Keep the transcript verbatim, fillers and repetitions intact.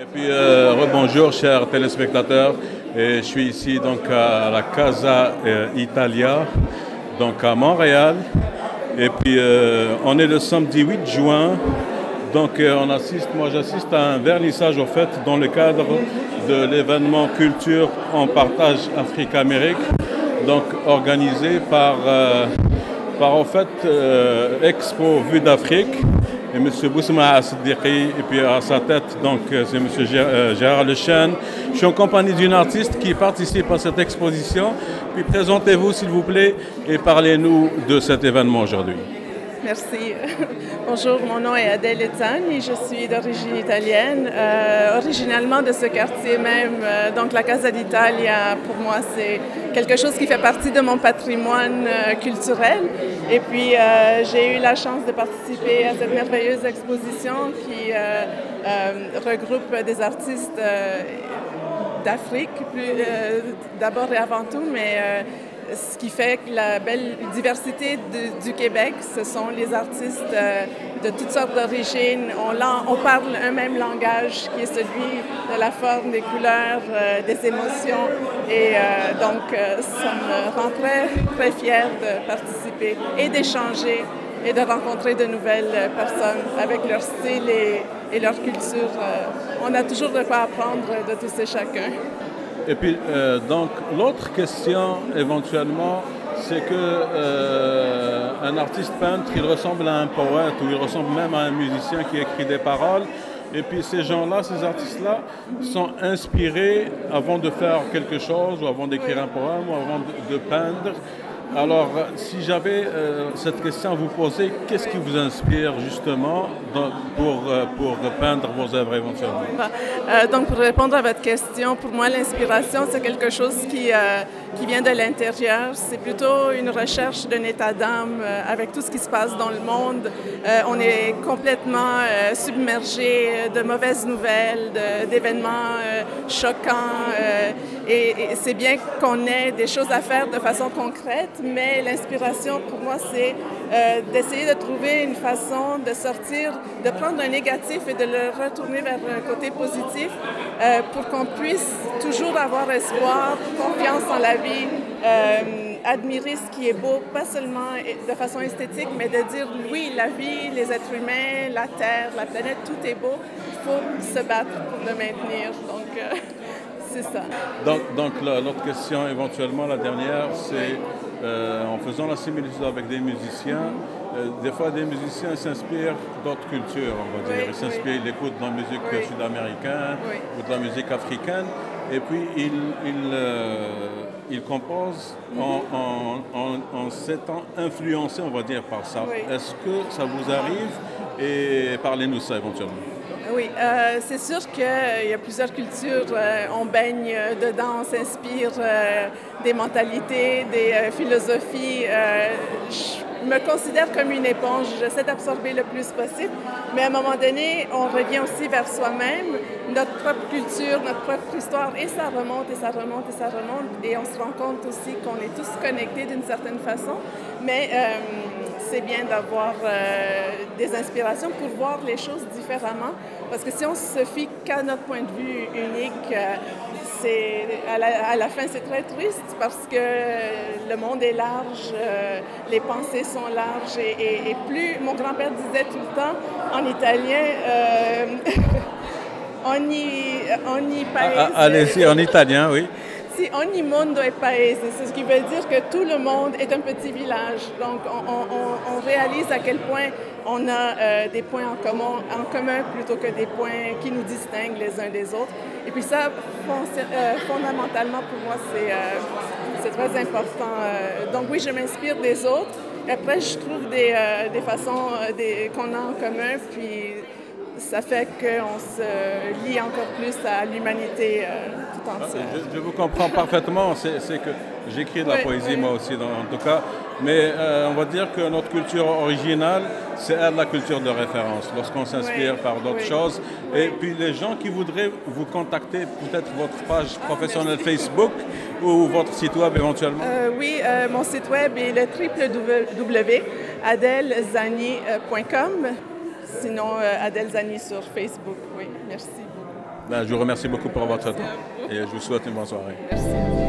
Et puis, euh, rebonjour, chers téléspectateurs. Et je suis ici donc à la Casa euh, Italia, donc à Montréal. Et puis, euh, on est le samedi huit juin. Donc, euh, on assiste, moi j'assiste à un vernissage, au fait, dans le cadre de l'événement Culture en partage Afrique-Amérique, donc organisé par, euh, par en fait, euh, Expo Vue d'Afrique. Et M. Bousma Asdiqi, et puis à sa tête, donc c'est M. Gérard Lechêne. Je suis en compagnie d'une artiste qui participe à cette exposition. Puis présentez-vous, s'il vous plaît, et parlez-nous de cet événement aujourd'hui. Merci. Bonjour, mon nom est Adèle Etagne, je suis d'origine italienne, euh, originalement de ce quartier même. Euh, donc la Casa d'Italia, pour moi, c'est quelque chose qui fait partie de mon patrimoine euh, culturel. Et puis, euh, j'ai eu la chance de participer à cette merveilleuse exposition qui euh, euh, regroupe des artistes euh, d'Afrique, euh, d'abord et avant tout, mais euh, ce qui fait que la belle diversité de, du Québec, ce sont les artistes euh, de toutes sortes d'origines. On, on parle un même langage qui est celui de la forme, des couleurs, euh, des émotions. Et euh, donc, euh, ça me rend très, très fière de participer et d'échanger et de rencontrer de nouvelles personnes avec leur style et, et leur culture. Euh, on a toujours de quoi apprendre de tous et chacun. Et puis, euh, donc, l'autre question, éventuellement, c'est que euh, un artiste peintre, il ressemble à un poète ou il ressemble même à un musicien qui écrit des paroles. Et puis, ces gens-là, ces artistes-là, sont inspirés avant de faire quelque chose ou avant d'écrire un poème ou avant de, de peindre. Alors, si j'avais euh, cette question à vous poser, qu'est-ce qui vous inspire justement dans, pour, euh, pour peindre vos œuvres éventuellement? Euh, donc, pour répondre à votre question, pour moi, l'inspiration, c'est quelque chose qui, euh, qui vient de l'intérieur. C'est plutôt une recherche d'un état d'âme euh, avec tout ce qui se passe dans le monde. Euh, on est complètement euh, submergé de mauvaises nouvelles, d'événements euh, choquants. Euh, et, et c'est bien qu'on ait des choses à faire de façon concrète, mais l'inspiration, pour moi, c'est euh, d'essayer de trouver une façon de sortir, de prendre un négatif et de le retourner vers un côté positif euh, pour qu'on puisse toujours avoir espoir, confiance en la vie, euh, admirer ce qui est beau, pas seulement de façon esthétique, mais de dire oui, la vie, les êtres humains, la Terre, la planète, tout est beau. Il faut se battre pour le maintenir. Donc, euh, c'est ça. Donc, donc l'autre question, éventuellement, la dernière, c'est euh, en faisant la similitude avec des musiciens, euh, des fois des musiciens s'inspirent d'autres cultures, on va dire. Oui, ils s'inspirent, oui. Ils écoutent de la musique oui. sud-américaine oui. ou de la musique africaine, et puis ils, ils, euh, ils composent en, en, en, en s'étant influencés, on va dire, par ça. Oui. Est-ce que ça vous arrive? Et parlez-nous ça éventuellement. Oui, euh, c'est sûr qu'il euh, y a plusieurs cultures. Euh, on baigne dedans, on s'inspire euh, des mentalités, des euh, philosophies. Euh, je me considère comme une éponge. J'essaie d'absorber le plus possible. Mais à un moment donné, on revient aussi vers soi-même, notre propre culture, notre propre histoire. Et ça remonte, et ça remonte, et ça remonte. Et on se rend compte aussi qu'on est tous connectés d'une certaine façon. Mais euh, c'est bien d'avoir euh, des inspirations pour voir les choses différemment. Parce que si on se fie qu'à notre point de vue unique, euh, c'est, à, la, à la fin, c'est très triste parce que le monde est large, euh, les pensées sont larges. Et, et, et plus, mon grand-père disait tout le temps en italien, euh, ogni, ogni paese... Allez-y, en italien, oui. Si ogni mondo è paese, c'est ce qui veut dire que tout le monde est un petit village. Donc, on, on, on réalise à quel point on a euh, des points en commun, en commun plutôt que des points qui nous distinguent les uns des autres. Et puis ça, euh, fondamentalement, pour moi, c'est, euh, c'est très important. Euh, donc oui, je m'inspire des autres. Après, je trouve des, euh, des façons euh, des, qu'on a en commun, puis ça fait qu'on se lie encore plus à l'humanité euh, tout entière. Je, je vous comprends parfaitement. C'est, c'est que j'écris de la oui, poésie, oui. moi aussi, dans, en tout cas. Mais euh, on va dire que notre culture originale, c'est elle la culture de référence, lorsqu'on s'inspire oui, par d'autres oui, choses. Oui. Et puis les gens qui voudraient vous contacter, peut-être votre page professionnelle ah, Facebook ou votre site web éventuellement? Euh, oui, euh, mon site web est le w w w point adèle zani point com. Sinon, euh, Adèle Zani sur Facebook. Oui, merci beaucoup. Ben, je vous remercie beaucoup pour votre temps et je vous souhaite une bonne soirée. Merci.